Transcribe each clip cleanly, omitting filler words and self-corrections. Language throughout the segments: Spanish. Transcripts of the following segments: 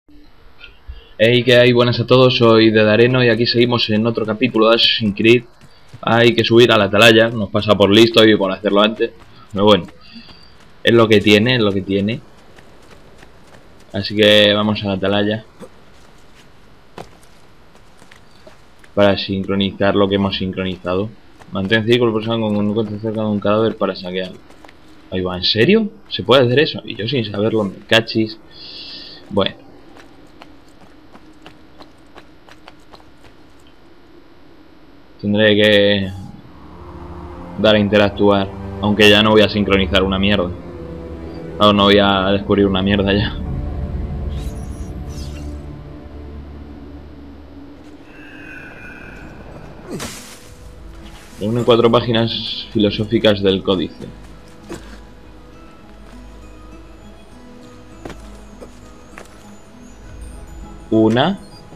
Hey, ¿qué hay? Buenas a todos, soy Dedareno y aquí seguimos en otro capítulo de Assassin's Creed. Hay que subir a la atalaya, nos pasa por listo y por hacerlo antes. Pero bueno, es lo que tiene, es lo que tiene. Así que vamos a la atalaya para sincronizar lo que hemos sincronizado. Mantén círculo personal con un encuentro cerca de un cadáver para saquearlo. Ahí va, ¿en serio? ¿Se puede hacer eso? Y yo sin saberlo, me cachis. Bueno. Tendré que dar a interactuar, aunque ya no voy a sincronizar una mierda. No, no voy a descubrir una mierda ya. Reúne 4 páginas filosóficas del códice. Una.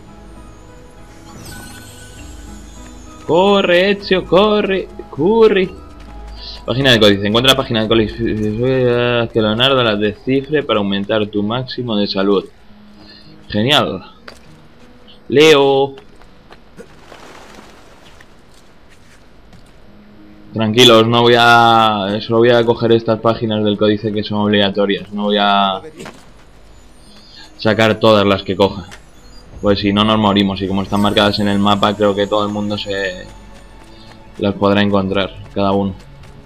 Corre, Ezio, corre, corre. Página del códice. Encuentra la página del códice que Leonardo la descifre para aumentar tu máximo de salud. Genial. Leo. Tranquilos, no voy a... Solo voy a coger estas páginas del códice que son obligatorias. No voy a sacar todas las que coja. Pues si no nos morimos, y como están marcadas en el mapa, creo que todo el mundo se las podrá encontrar, cada uno.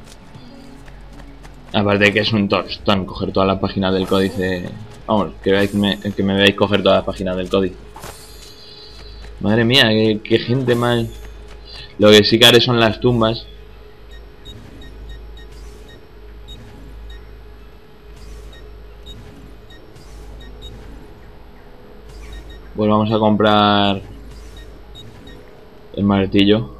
Aparte de que es un tostón coger todas las páginas del códice. Vamos, que me veáis coger todas las páginas del códice. Madre mía, qué gente mal. Lo que sí que haré son las tumbas. Pues vamos a comprar el martillo.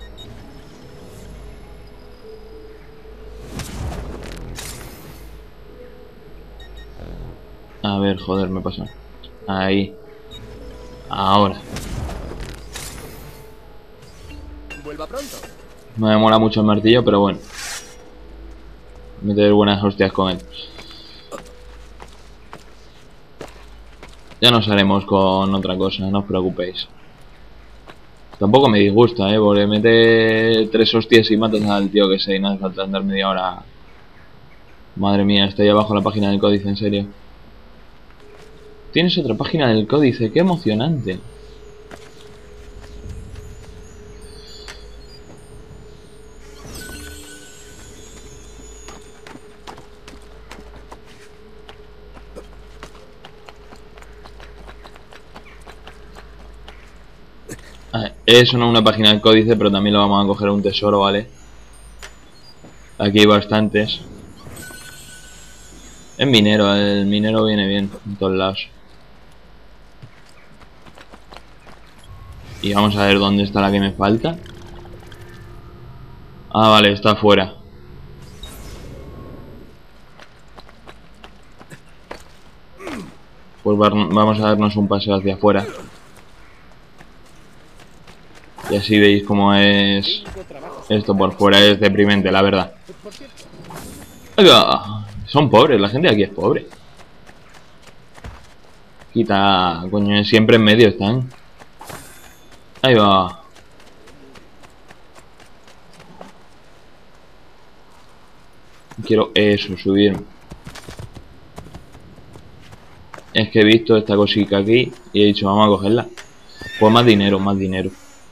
A ver, joder, me pasa. Ahí. Ahora. Vuelva pronto. No me mola mucho el martillo, pero bueno. Meter buenas hostias con él. Ya nos haremos con otra cosa, no os preocupéis. Tampoco me disgusta, porque mete 3 hostias y matas al tío que sé, y no hace falta andar media hora. Madre mía, está ahí abajo la página del códice, en serio. Tienes otra página del códice, qué emocionante. Eso no es una página del códice, pero también lo vamos a coger un tesoro, ¿vale? Aquí hay bastantes. Es minero, el minero viene bien en todos lados. Y vamos a ver dónde está la que me falta. Ah, vale, está afuera. Pues vamos a darnos un paseo hacia afuera. Y así veis cómo es esto por fuera. Es deprimente, la verdad. Oiga, son pobres, la gente de aquí es pobre. Quita, coño, siempre en medio están. Ahí va. Quiero eso, subir. Es que he visto esta cosita aquí y he dicho, vamos a cogerla. Pues más dinero, más dinero.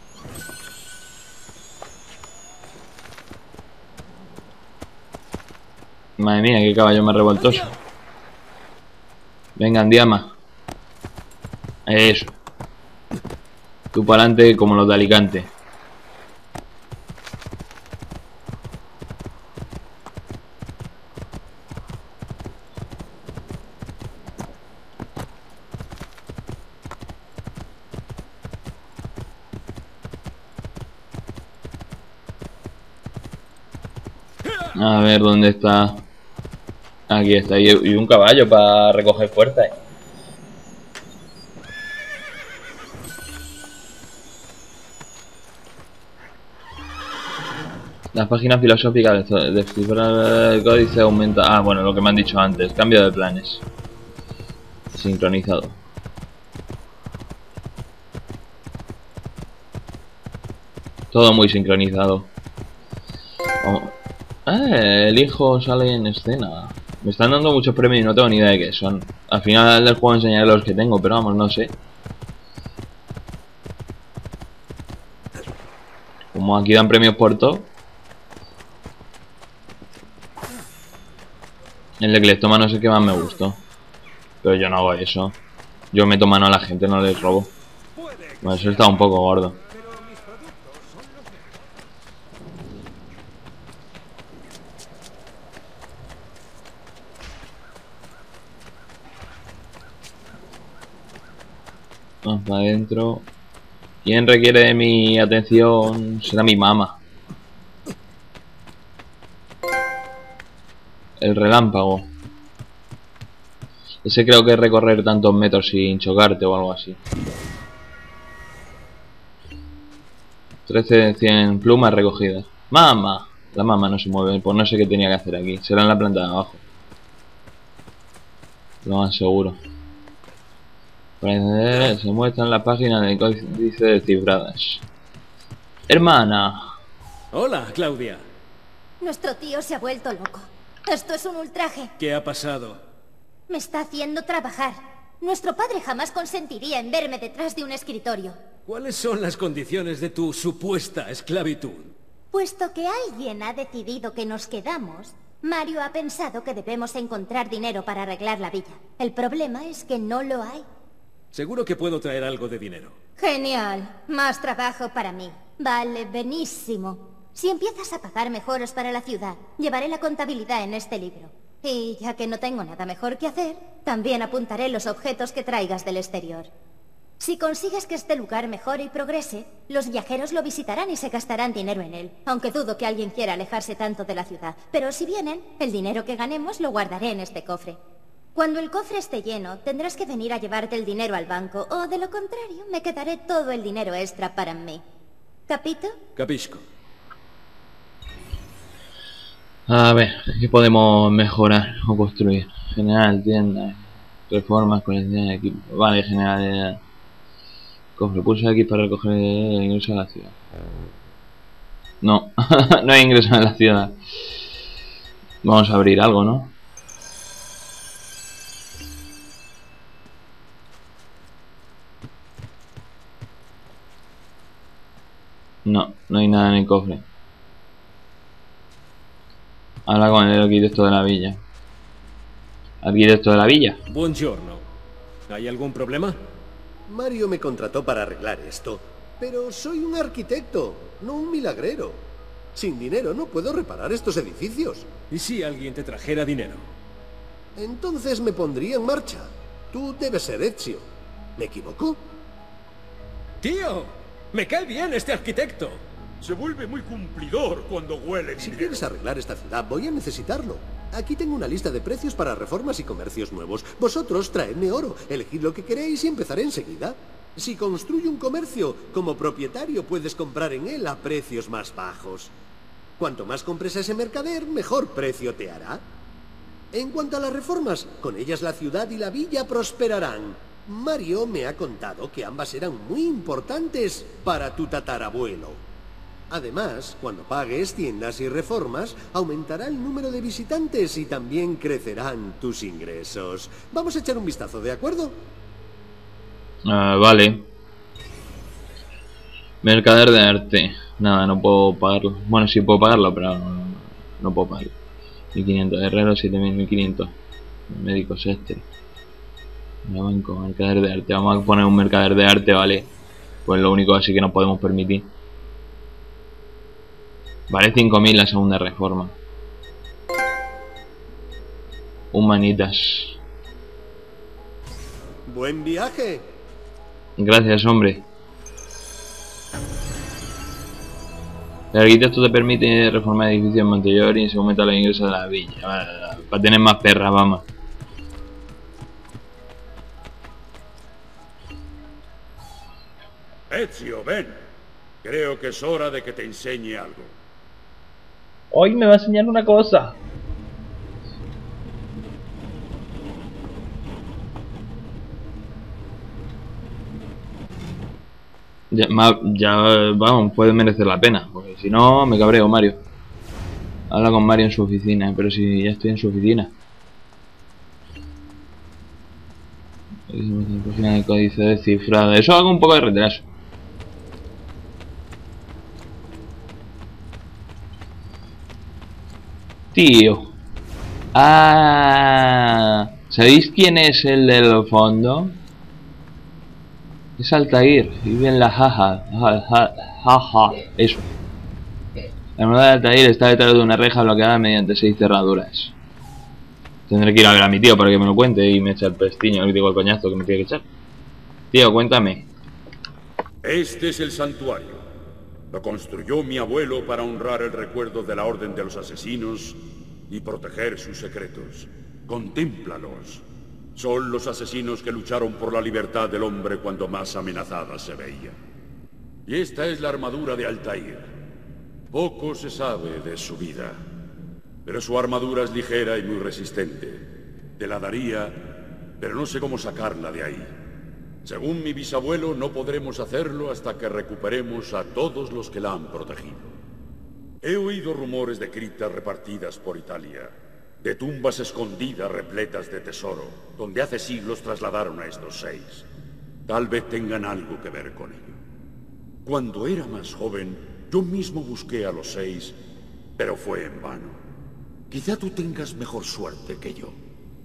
Madre mía, qué caballo más revoltoso. Venga, Andiama. Eso. Tú para adelante como los de Alicante. A ver dónde está. Aquí está. Y un caballo para recoger fuerzas. Las páginas filosóficas de descifrar el códice aumenta. Ah, bueno, lo que me han dicho antes. Cambio de planes. Sincronizado. Todo muy sincronizado. Oh. El hijo sale en escena. Me están dando muchos premios y no tengo ni idea de qué son. Al final del juego enseñaré los que tengo, pero vamos, no sé. Como aquí dan premios por todo. El de Cleptómano no sé qué más me gustó. Pero yo no hago eso. Yo meto mano a la gente, no les robo. Bueno, eso está un poco gordo. Vamos para adentro. Quien requiere de mi atención será mi mamá. El relámpago. Ese creo que es recorrer tantos metros sin chocarte o algo así. 13 de 100 plumas recogidas. ¡Mamá! La mamá no se mueve, pues no sé qué tenía que hacer aquí. Será en la planta de abajo. Lo más seguro. Para encender, se muestra en la página de códice descifradas. ¡Hermana! Hola, Claudia. Nuestro tío se ha vuelto loco. Esto es un ultraje. ¿Qué ha pasado? Me está haciendo trabajar. Nuestro padre jamás consentiría en verme detrás de un escritorio. ¿Cuáles son las condiciones de tu supuesta esclavitud? Puesto que alguien ha decidido que nos quedamos, Mario ha pensado que debemos encontrar dinero para arreglar la villa. El problema es que no lo hay. Seguro que puedo traer algo de dinero. Genial. Más trabajo para mí. Vale, benísimo. Si empiezas a pagar mejoros para la ciudad, llevaré la contabilidad en este libro. Y ya que no tengo nada mejor que hacer, también apuntaré los objetos que traigas del exterior. Si consigues que este lugar mejore y progrese, los viajeros lo visitarán y se gastarán dinero en él, aunque dudo que alguien quiera alejarse tanto de la ciudad. Pero si vienen, el dinero que ganemos lo guardaré en este cofre. Cuando el cofre esté lleno, tendrás que venir a llevarte el dinero al banco, o de lo contrario, me quedaré todo el dinero extra para mí. ¿Capito? Capisco. A ver, ¿qué podemos mejorar o construir? General, tienda, reformas, colección de equipo. Vale, general. Cofre, pulsa aquí para recoger el ingreso a la ciudad. No, no hay ingreso a la ciudad. Vamos a abrir algo, ¿no? No, no hay nada en el cofre. Habla con el arquitecto de la villa. ¿Arquitecto de la villa? Buongiorno. ¿Hay algún problema? Mario me contrató para arreglar esto, pero soy un arquitecto, no un milagrero. Sin dinero no puedo reparar estos edificios. ¿Y si alguien te trajera dinero? Entonces me pondría en marcha. Tú debes ser Ezio. ¿Me equivoco? ¡Tío! ¡Me cae bien este arquitecto! Se vuelve muy cumplidor cuando huele Si dinero. quieres arreglar esta ciudad, voy a necesitarlo. Aquí tengo una lista de precios para reformas y comercios nuevos. Vosotros traedme oro, elegid lo que queréis y empezaré enseguida. Si construyo un comercio, como propietario puedes comprar en él a precios más bajos. Cuanto más compres a ese mercader, mejor precio te hará. En cuanto a las reformas, con ellas la ciudad y la villa prosperarán. Mario me ha contado que ambas eran muy importantes para tu tatarabuelo. Además, cuando pagues tiendas y reformas, aumentará el número de visitantes y también crecerán tus ingresos. Vamos a echar un vistazo, ¿de acuerdo? Vale. Mercader de arte. Nada, no puedo pagarlo. Bueno, sí puedo pagarlo, pero no puedo pagarlo. 1500. Herrero, 7500. Médico Sester. Banco, mercader de arte. Vamos a poner un mercader de arte, vale. Pues lo único así que nos podemos permitir. Vale 5000 la segunda reforma. Humanitas. ¡Buen viaje! Gracias, hombre. El arquitecto te permite reformar edificios en Montellor y se aumenta los ingresos de la villa. Para tener más perras, vamos. Ezio, ven. Creo que es hora de que te enseñe algo. Hoy me va a enseñar una cosa. Vamos, puede merecer la pena. Porque si no, me cabreo, Mario. Habla con Mario en su oficina, pero si ya estoy en su oficina. Página de códice descifrada. Eso hago un poco de retraso. Tío. Ah, ¿sabéis quién es el del fondo? Es Altair. Vive en la jaja. Eso. La armadura de Altair está detrás de una reja bloqueada mediante 6 cerraduras. Tendré que ir a ver a mi tío para que me lo cuente y me eche el pestiño, le digo el coñazo que me tiene que echar. Tío, cuéntame. Este es el santuario. Lo construyó mi abuelo para honrar el recuerdo de la Orden de los Asesinos y proteger sus secretos. Contémplalos. Son los asesinos que lucharon por la libertad del hombre cuando más amenazada se veía. Y esta es la armadura de Altair. Poco se sabe de su vida, pero su armadura es ligera y muy resistente. Te la daría, pero no sé cómo sacarla de ahí. Según mi bisabuelo, no podremos hacerlo hasta que recuperemos a todos los que la han protegido. He oído rumores de criptas repartidas por Italia, de tumbas escondidas repletas de tesoro, donde hace siglos trasladaron a estos 6. Tal vez tengan algo que ver con ello. Cuando era más joven, yo mismo busqué a los 6, pero fue en vano. Quizá tú tengas mejor suerte que yo.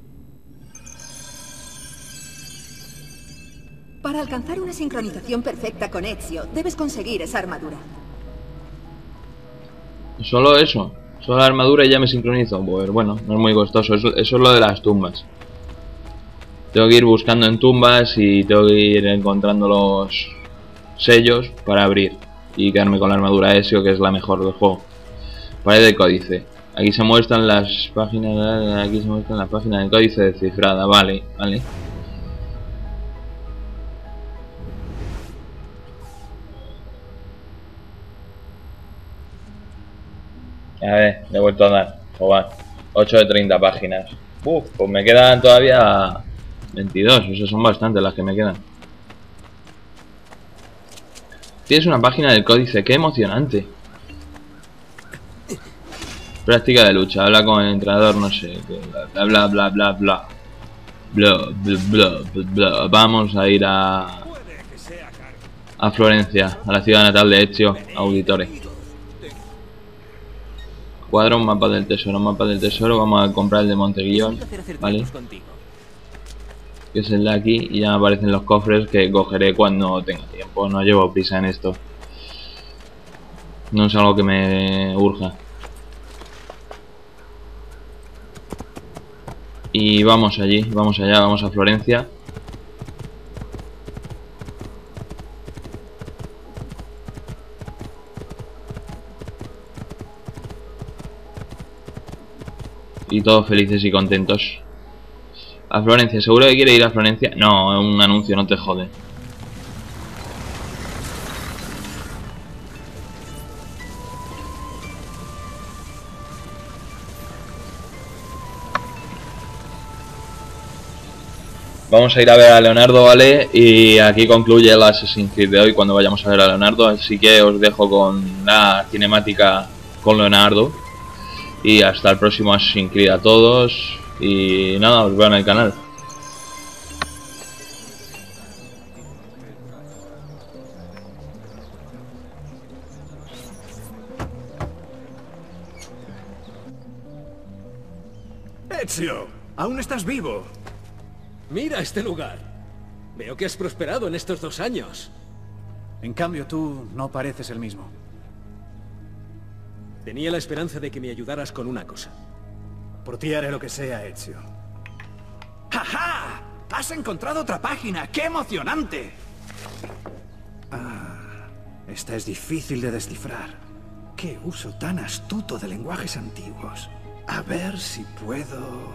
Para alcanzar una sincronización perfecta con Ezio, debes conseguir esa armadura. Solo eso. Solo la armadura y ya me sincronizo. Pues bueno, no es muy costoso. Eso es lo de las tumbas. Tengo que ir buscando en tumbas y tengo que ir encontrando los sellos para abrir y quedarme con la armadura Ezio, que es la mejor del juego. Pared de códice. Aquí se muestran las páginas. Aquí se muestran las páginas del códice descifrada. Vale, vale. A ver, le he vuelto a dar. Joder, 8 de 30 páginas. Pues me quedan todavía 22. O sea, son bastantes las que me quedan. Tienes una página del códice, qué emocionante. Práctica de lucha, habla con el entrenador, no sé. Bla bla bla bla bla. Bla bla bla bla bla. Vamos a ir a Florencia, a la ciudad natal de Ezio Auditore. Cuadro, mapa del tesoro, vamos a comprar el de Monteguillón, ¿vale? Que es el de aquí y ya me aparecen los cofres que cogeré cuando tenga tiempo, no llevo prisa en esto. No es algo que me urja. Y vamos allí, vamos allá, vamos a Florencia. Y todos felices y contentos. A Florencia, ¿seguro que quiere ir a Florencia? No, es un anuncio, no te jode. Vamos a ir a ver a Leonardo, ¿vale? Y aquí concluye el Assassin's Creed de hoy cuando vayamos a ver a Leonardo. Así que os dejo con la cinemática con Leonardo. Y hasta el próximo Assassin's Creed a todos. Y nada, os veo en el canal. Ezio, aún estás vivo. Mira este lugar. Veo que has prosperado en estos 2 años. En cambio, tú no pareces el mismo. Tenía la esperanza de que me ayudaras con una cosa. Por ti haré lo que sea, Ezio. ¡Ja, ja! ¡Has encontrado otra página! ¡Qué emocionante! Esta es difícil de descifrar. ¡Qué uso tan astuto de lenguajes antiguos! A ver si puedo...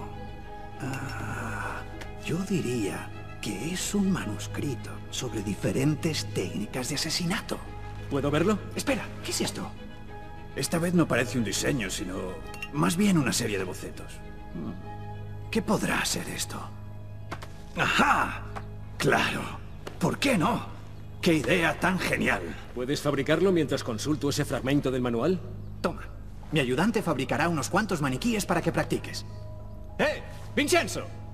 yo diría que es un manuscrito sobre diferentes técnicas de asesinato. ¿Puedo verlo? Espera, ¿qué es esto? Esta vez no parece un diseño, sino más bien una serie de bocetos. ¿Qué podrá ser esto? ¡Ajá! ¡Claro! ¿Por qué no? ¡Qué idea tan genial! ¿Puedes fabricarlo mientras consulto ese fragmento del manual? Toma. Mi ayudante fabricará unos cuantos maniquíes para que practiques. ¡Eh! ¡Vincenzo!